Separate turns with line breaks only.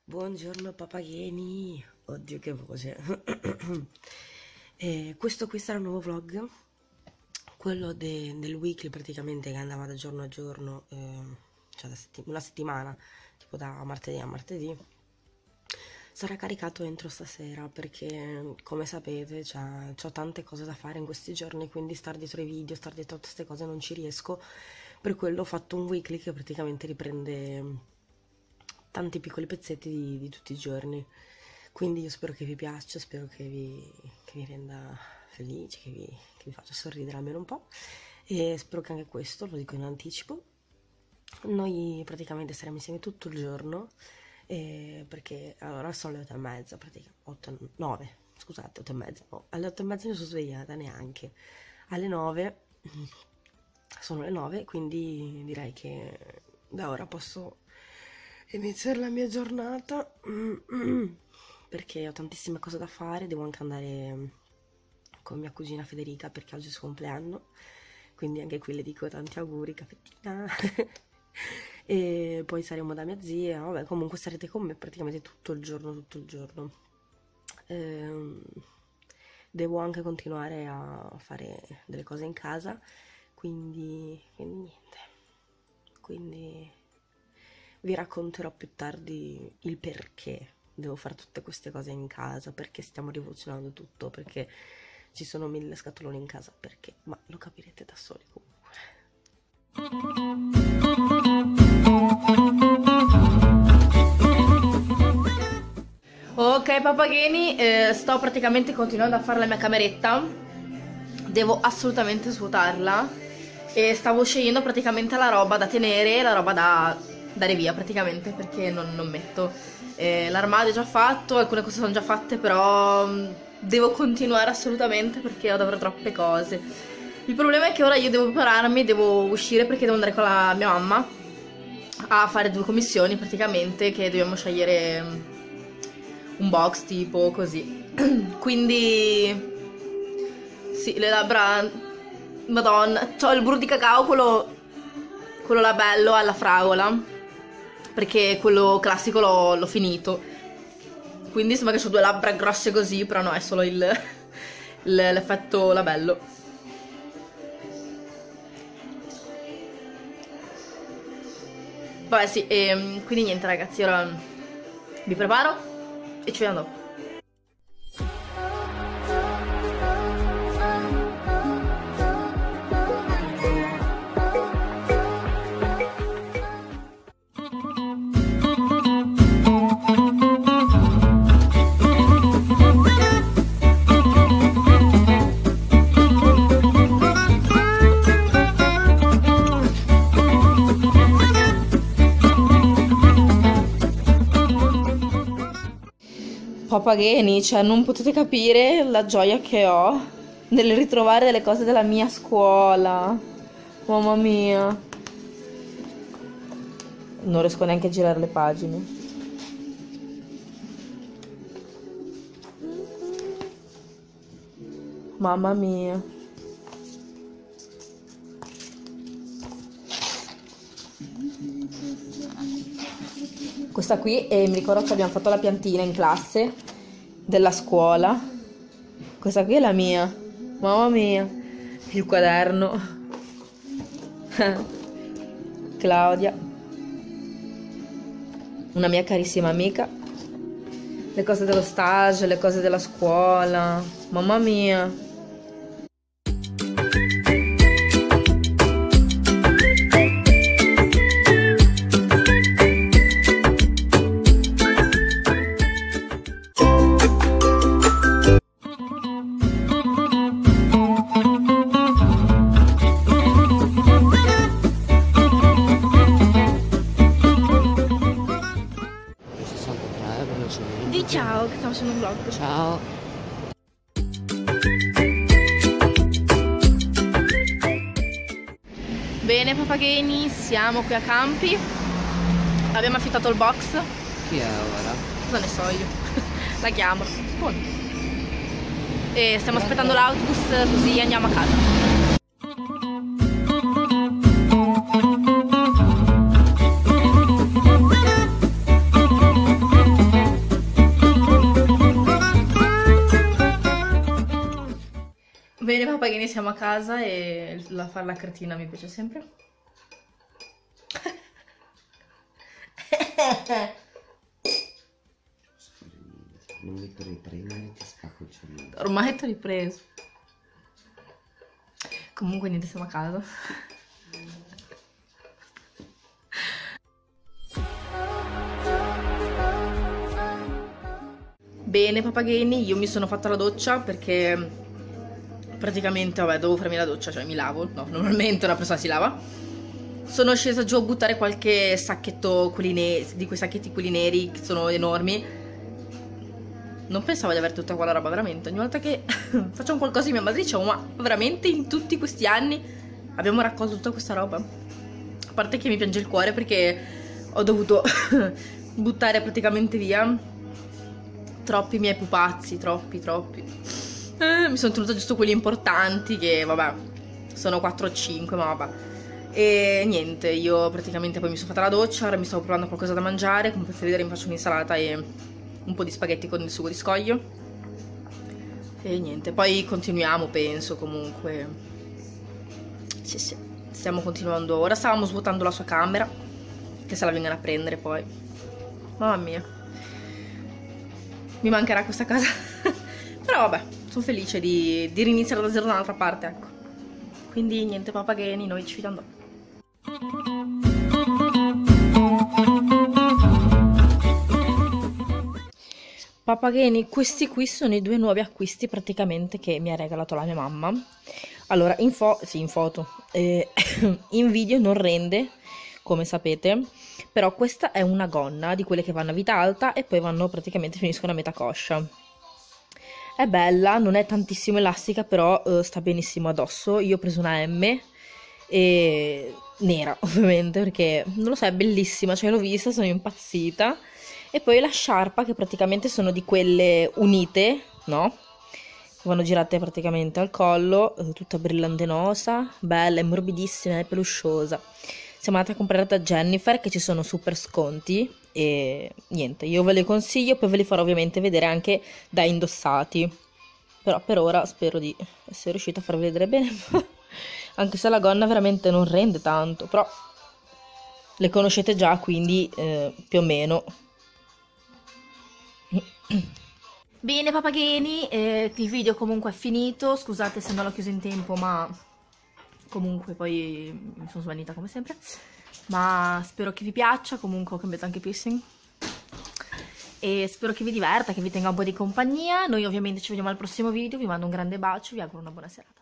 Buongiorno papageni, oddio che voce. Questo qui sarà un nuovo vlog, quello del weekly praticamente che andava da giorno a giorno, cioè una settimana, tipo da martedì a martedì. Sarà caricato entro stasera perché come sapete c'ho tante cose da fare in questi giorni, quindi star dietro i video, star dietro a queste cose non ci riesco. Per quello ho fatto un weekly che praticamente riprende tanti piccoli pezzetti di tutti i giorni. Quindi io spero che vi piaccia, spero che vi renda felici, che vi faccia sorridere almeno un po', e spero che anche questo, lo dico in anticipo, noi praticamente saremo insieme tutto il giorno, perché allora sono le 8:30, praticamente 9, scusate, 8:30, no, alle 8:30 mi sono svegliata neanche, alle 9 sono le 9, quindi direi che da ora posso iniziare la mia giornata perché ho tantissime cose da fare. Devo anche andare con mia cugina Federica perché oggi è il suo compleanno, quindi anche qui le dico tanti auguri, caffettina. E poi saremo da mia zia, vabbè, comunque sarete con me praticamente tutto il giorno, tutto il giorno. Devo anche continuare a fare delle cose in casa, quindi niente, quindi vi racconterò più tardi il perché devo fare tutte queste cose in casa, perché stiamo rivoluzionando tutto, perché ci sono 1000 scatoloni in casa, perché, ma lo capirete da soli comunque.
Ok papagheni, sto praticamente continuando a fare la mia cameretta, devo assolutamente svuotarla e stavo scegliendo praticamente la roba da tenere e la roba da dare via praticamente perché non metto. L'armadio è già fatto, alcune cose sono già fatte, però devo continuare assolutamente perché ho davvero troppe cose. Il problema è che ora io devo prepararmi, devo uscire perché devo andare con la mia mamma a fare 2 commissioni praticamente, che dobbiamo scegliere un box tipo così. Quindi sì, le labbra, madonna, c'ho il burro di cacao, quello là bello alla fragola, perché quello classico l'ho finito, quindi sembra che ho 2 labbra grosse così, però no, è solo l'effetto labello. Vabbè sì, quindi niente ragazzi, ora mi preparo e ci vediamo dopo. Papagheni, cioè non potete capire la gioia che ho nel ritrovare delle cose della mia scuola. Mamma mia. Non riesco neanche a girare le pagine. Mamma mia. Questa qui, mi ricordo che abbiamo fatto la piantina in classe della scuola. Questa qui è la mia. Mamma mia. Il quaderno. Claudia. Una mia carissima amica. Le cose dello stage, le cose della scuola. Mamma mia. Di ciao, che stiamo facendo un vlog.
Ciao.
Bene papagheni, siamo qui a Campi. Abbiamo affittato il box.
Chi è ora?
Cosa ne so io. La chiamo. E stiamo aspettando l'autobus così andiamo a casa. Papageni siamo a casa e fare la cretina mi piace sempre.
Non mi riprendere, ti scappo il cervello.
Ormai ti ho ripreso. Comunque niente, siamo a casa. Bene Papageni, io mi sono fatta la doccia perché praticamente, vabbè, devo farmi la doccia, cioè mi lavo, no, normalmente una persona si lava. Sono scesa giù a buttare qualche sacchetto, quelli di quei sacchetti quelli neri che sono enormi. Non pensavo di avere tutta quella roba, veramente. Ogni volta che facciamo qualcosa mia madre dice, ma veramente in tutti questi anni abbiamo raccolto tutta questa roba? A parte che mi piange il cuore perché ho dovuto buttare praticamente via troppi miei pupazzi, troppi. Mi sono tenuta giusto quelli importanti che, vabbè, sono 4 o 5, ma vabbè. E niente, io praticamente poi mi sono fatta la doccia, ora mi stavo provando qualcosa da mangiare, come potete vedere mi faccio un'insalata e un po' di spaghetti con il sugo di scoglio. E niente, poi continuiamo, penso, comunque. Sì, stiamo continuando. Ora stavamo svuotando la sua camera, che se la vengono a prendere poi. Mamma mia. Mi mancherà questa casa. Però vabbè, sono felice di riniziare da zero da un'altra parte, ecco. Quindi niente Papageni, noi ci vediamo dopo. Papageni, questi qui sono i 2 nuovi acquisti praticamente che mi ha regalato la mia mamma. Allora, in foto, in video non rende, come sapete, però questa è una gonna di quelle che vanno a vita alta e poi praticamente finiscono a metà coscia. È bella, non è tantissimo elastica, però sta benissimo addosso. Io ho preso una M e nera, ovviamente, perché non lo so, è bellissima, cioè l'ho vista, sono impazzita. E poi la sciarpa, che praticamente sono di quelle unite, no? Che vanno girate praticamente al collo, tutta brillantinosa, bella, è morbidissima, è pelusciosa. Siamo andati a comprare da Jennifer, che ci sono super sconti, e niente, io ve le consiglio, poi ve li farò ovviamente vedere anche da indossati. Però per ora spero di essere riuscita a farvi vedere bene, anche se la gonna veramente non rende tanto, però le conoscete già, quindi più o meno. Bene Papageni, il video comunque è finito, scusate se non l'ho chiuso in tempo, ma comunque poi mi sono svanita come sempre. Ma spero che vi piaccia, comunque ho cambiato anche piercing. E spero che vi diverta, che vi tenga un po' di compagnia. Noi ovviamente ci vediamo al prossimo video, vi mando un grande bacio, vi auguro una buona serata.